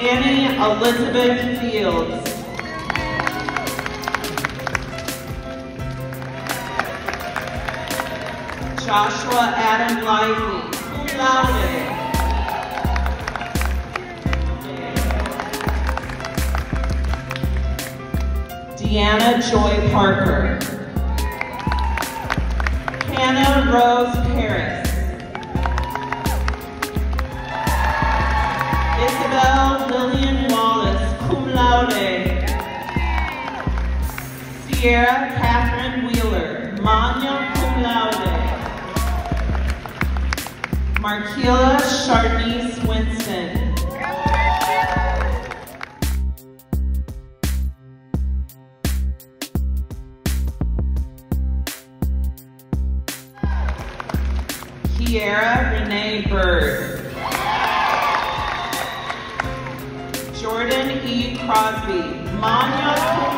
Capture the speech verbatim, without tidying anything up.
Danny Elizabeth Fields. Joshua Adam Lively, cum laude. Deanna Joy Parker. Hannah Rose Paris. Isabel Lillian Wallace, cum laude. Sierra Catherine Wheeler, magna cum laude. Marquila Charnice Winston. Kiera Renee Bird. Jordan E. Crosby, magna cum